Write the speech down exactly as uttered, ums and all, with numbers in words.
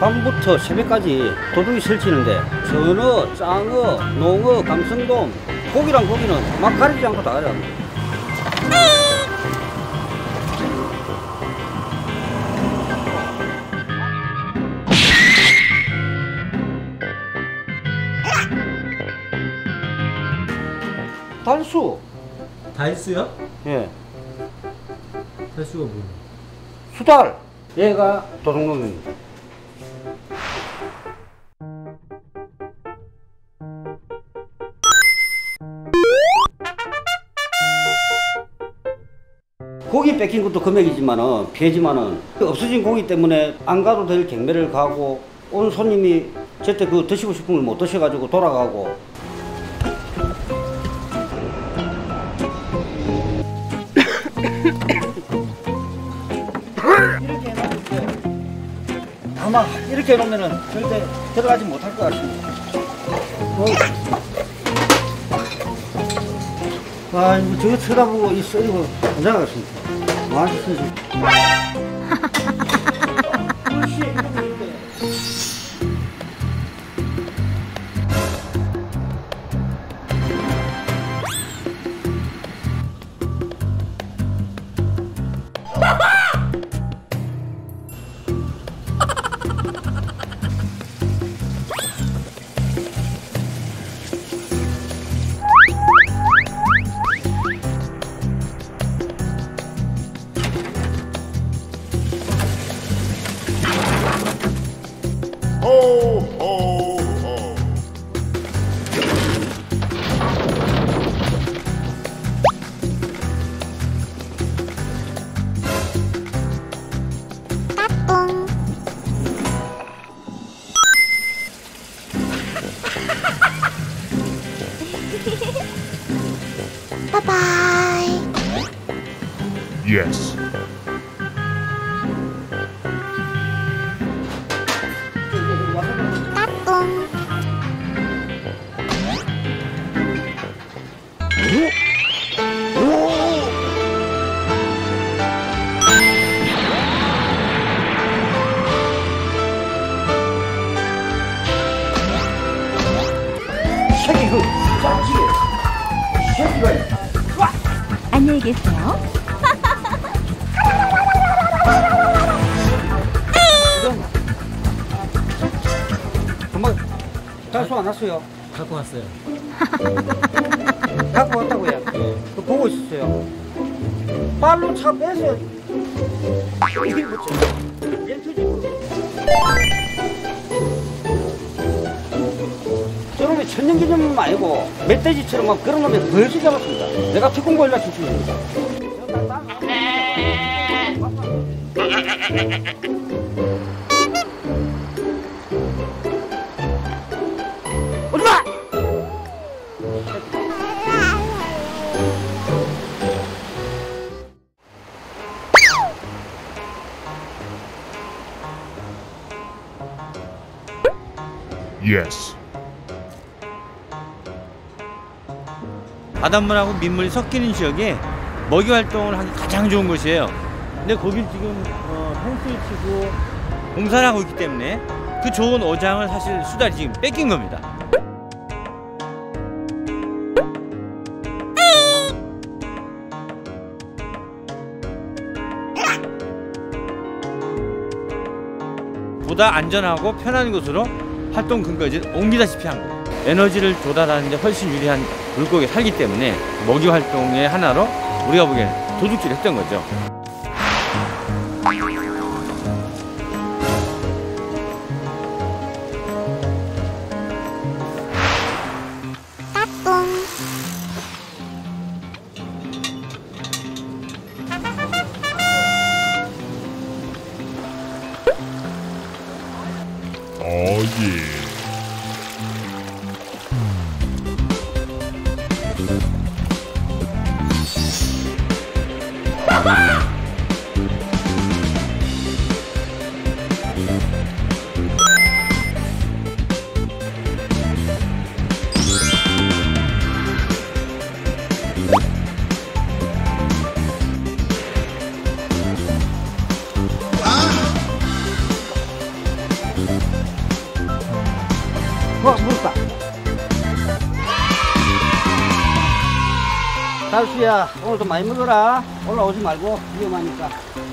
밤부터 새벽까지 도둑이 설치는데 전어, 짱어, 농어, 감성돔, 고기랑 고기는 막 가리지 않고 다 가져갑니다. 달수. 달수요? 예. 달수가 뭐예요? 수달. 얘가 도둑놈입니다. 고기 뺏긴 것도 금액이지만은 피해지만은 없어진 고기 때문에 안 가도 될 경매를 가고 온 손님이 제때 그 드시고 싶은 걸 못 드셔가지고 돌아가고. 이렇게 해놓을게. 아마 이렇게 해놓으면은 절대 들어가지 못할 것 같습니다. 어. 아, 이거 저거 쳐다보고 이 썰이고 앉아가겠습니다. 뭐 하셨어요? Bye-bye. Yes. 새끼 그 짝지게 새끼가. 안녕히 계세요. 정말 달수 안 왔어요? 갖고 왔어요. 갖고 왔다고요? 네. 그 보고 있었어요. 발로 차 빼서 이게 뭐죠? 렌트집으로. 저놈이 천년기념은 아니고 멧돼지처럼 막 그런 놈이 벌써 잡았습니다. 내가 특공고일라 출신입니다. 오지마! Yes. 바닷물하고 민물이 섞이는 지역에 먹이 활동을 하기 가장 좋은 곳이에요. 근데 거길 지금 어, 펜스를 치고 공사를 하고 있기 때문에 그 좋은 어장을 사실 수달이 지금 뺏긴 겁니다. 보다 안전하고 편한 곳으로 활동 근거지를 옮기다시피 한 거예요. 에너지를 조달하는 데 훨씬 유리한 물고기에 살기 때문에 먹이 활동의 하나로 우리가 보기엔 도둑질을 했던 거죠. Oh yeah. Bye-bye. 어, 물었다. 달수야, 오늘도 많이 먹어라. 올라오지 말고 위험하니까.